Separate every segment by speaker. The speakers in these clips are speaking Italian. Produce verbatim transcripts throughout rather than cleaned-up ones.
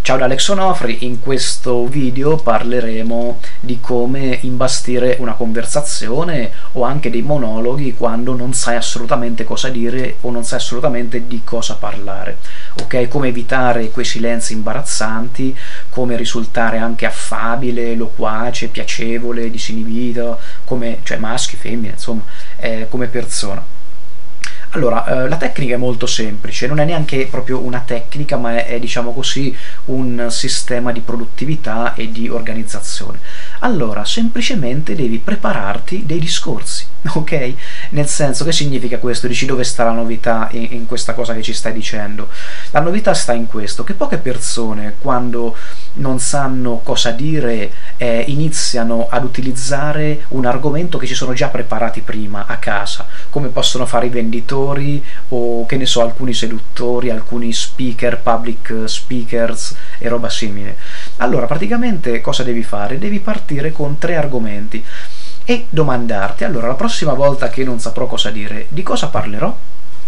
Speaker 1: Ciao da Alex Onofri, in questo video parleremo di come imbastire una conversazione o anche dei monologhi quando non sai assolutamente cosa dire o non sai assolutamente di cosa parlare, ok? Come evitare quei silenzi imbarazzanti, come risultare anche affabile, loquace, piacevole, disinibito, come, cioè maschi, femmine, insomma, eh, come persona. Allora, eh, la tecnica è molto semplice, non è neanche proprio una tecnica, ma è, è, diciamo così, un sistema di produttività e di organizzazione. Allora, semplicemente devi prepararti dei discorsi, ok? Nel senso, che significa questo? Dici, dove sta la novità in, in questa cosa che ci stai dicendo? La novità sta in questo, che poche persone, quando non sanno cosa dire, eh, iniziano ad utilizzare un argomento che ci sono già preparati prima a casa, come possono fare i venditori o, che ne so, alcuni seduttori, alcuni speaker, public speakers e roba simile. Allora, praticamente cosa devi fare? Devi partire con tre argomenti e domandarti: allora, la prossima volta che non saprò cosa dire, di cosa parlerò?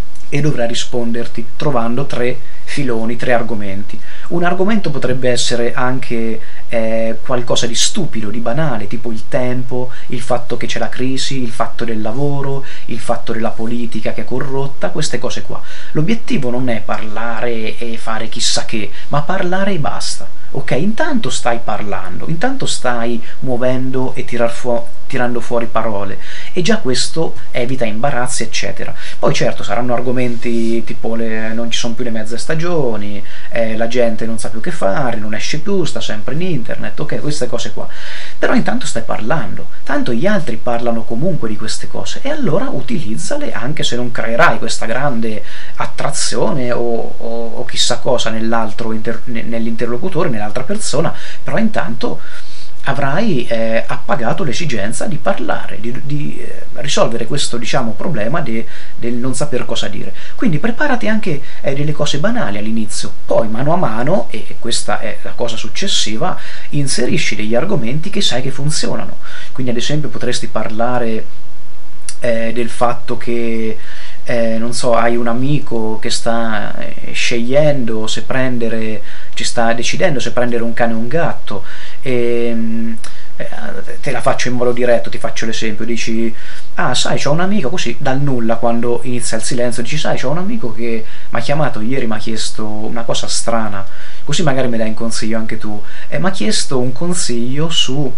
Speaker 1: E dovrai risponderti trovando tre filoni, tre argomenti. Un argomento potrebbe essere anche eh, qualcosa di stupido, di banale, tipo il tempo, il fatto che c'è la crisi, il fatto del lavoro, il fatto della politica che è corrotta, queste cose qua. L'obiettivo non è parlare e fare chissà che, ma parlare e basta. Ok, intanto stai parlando, intanto stai muovendo e tirar fu tirando fuori parole, e già questo evita imbarazzi, eccetera. Poi certo saranno argomenti tipo le, non ci sono più le mezze stagioni, eh, la gente non sa più che fare, non esce più, sta sempre in internet, ok, queste cose qua. Però intanto stai parlando, tanto gli altri parlano comunque di queste cose, e allora utilizzale, anche se non creerai questa grande attrazione o, o, o chissà cosa nell'altro nell'interlocutore, nell'altra persona, però intanto avrai eh, appagato l'esigenza di parlare, di, di eh, risolvere questo, diciamo, problema de, del non saper cosa dire. Quindi preparati anche eh, delle cose banali all'inizio, poi mano a mano, e questa è la cosa successiva, inserisci degli argomenti che sai che funzionano. Quindi ad esempio potresti parlare eh, del fatto che Eh, non so, hai un amico che sta eh, scegliendo se prendere, ci sta decidendo se prendere un cane o un gatto, e eh, te la faccio in modo diretto, ti faccio l'esempio, dici: ah, sai, c'ho un amico, così dal nulla, quando inizia il silenzio, dici: sai, c'ho un amico che mi ha chiamato ieri, mi ha chiesto una cosa strana, così magari mi dai un consiglio anche tu, e mi ha chiesto un consiglio su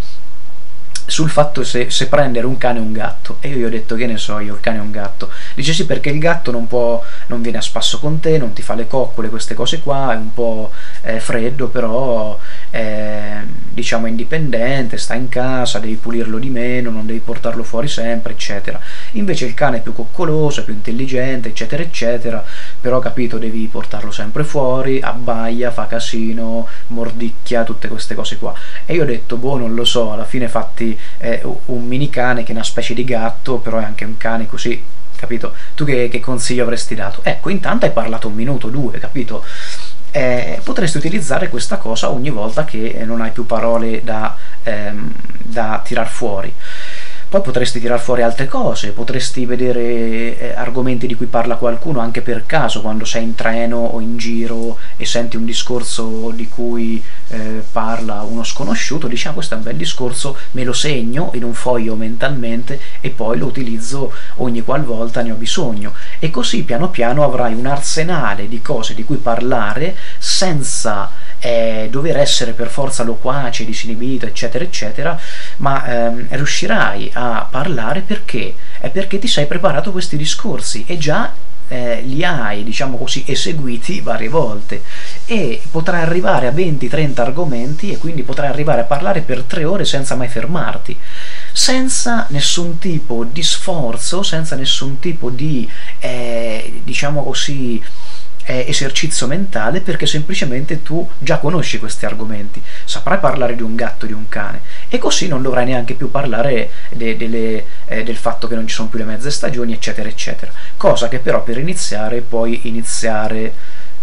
Speaker 1: sul fatto se, se prendere un cane o un gatto, e io gli ho detto: che ne so io, il cane o un gatto? Dice: sì, perché il gatto non può, non viene a spasso con te, non ti fa le coccole, queste cose qua, è un po' eh, freddo, però eh, diciamo è indipendente, sta in casa, devi pulirlo di meno, non devi portarlo fuori sempre, eccetera. Invece il cane è più coccoloso, è più intelligente, eccetera eccetera, però, capito, devi portarlo sempre fuori, abbaia, fa casino, mordicchia, tutte queste cose qua. E io ho detto: boh, non lo so, alla fine fatti è un mini cane che è una specie di gatto, però è anche un cane, così, capito? Tu che, che consiglio avresti dato? Ecco, intanto hai parlato un minuto, due, capito? Eh, potresti utilizzare questa cosa ogni volta che non hai più parole da, ehm, da tirar fuori. Poi potresti tirar fuori altre cose, potresti vedere eh, argomenti di cui parla qualcuno anche per caso, quando sei in treno o in giro e senti un discorso di cui eh, parla uno sconosciuto, dici: ah, questo è un bel discorso, me lo segno in un foglio mentalmente e poi lo utilizzo ogni qualvolta ne ho bisogno. E così piano piano avrai un arsenale di cose di cui parlare senza Eh, dover essere per forza loquace, disinibito, eccetera eccetera, ma ehm, riuscirai a parlare perché? È perché ti sei preparato questi discorsi e già eh, li hai, diciamo così, eseguiti varie volte, e potrai arrivare a venti trenta argomenti, e quindi potrai arrivare a parlare per tre ore senza mai fermarti, senza nessun tipo di sforzo, senza nessun tipo di eh, diciamo così Eh, esercizio mentale, perché semplicemente tu già conosci questi argomenti, saprai parlare di un gatto, di un cane, e così non dovrai neanche più parlare de delle, eh, del fatto che non ci sono più le mezze stagioni, eccetera eccetera, cosa che però per iniziare puoi iniziare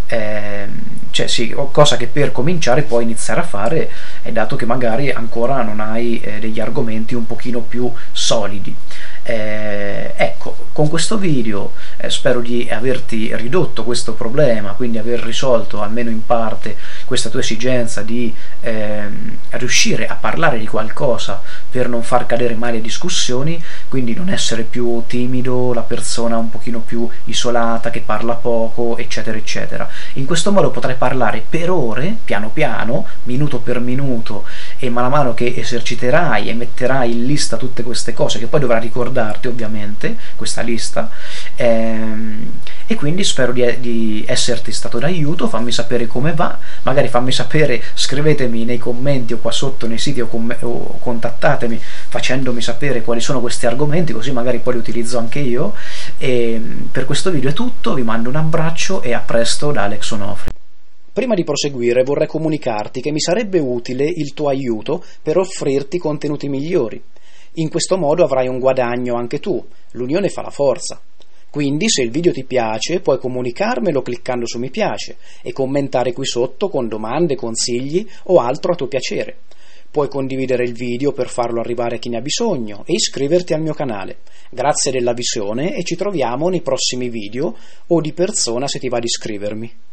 Speaker 1: eh, cioè sì, cosa che per cominciare puoi iniziare a fare, eh, dato che magari ancora non hai eh, degli argomenti un pochino più solidi. Eh, ecco, con questo video Eh, spero di averti ridotto questo problema, quindi aver risolto almeno in parte questa tua esigenza di ehm, riuscire a parlare di qualcosa per non far cadere mai le discussioni, quindi non essere più timido, la persona un pochino più isolata, che parla poco, eccetera eccetera. In questo modo potrai parlare per ore, piano piano, minuto per minuto, e man mano che eserciterai e metterai in lista tutte queste cose, che poi dovrai ricordarti ovviamente, questa lista, ehm, e quindi spero di, di esserti stato d'aiuto. Fammi sapere come va, magari fammi sapere, scrivetemi nei commenti o qua sotto nei siti, o, o contattatemi facendomi sapere quali sono questi argomenti, così magari poi li utilizzo anche io. E per questo video è tutto, vi mando un abbraccio e a presto da Alex Onofri. Prima di proseguire vorrei comunicarti che mi sarebbe utile il tuo aiuto per offrirti contenuti migliori. In questo modo avrai un guadagno anche tu, l'unione fa la forza. Quindi se il video ti piace puoi comunicarmelo cliccando su mi piace e commentare qui sotto con domande, consigli o altro a tuo piacere. Puoi condividere il video per farlo arrivare a chi ne ha bisogno e iscriverti al mio canale. Grazie della visione e ci troviamo nei prossimi video o di persona se ti va di iscrivermi.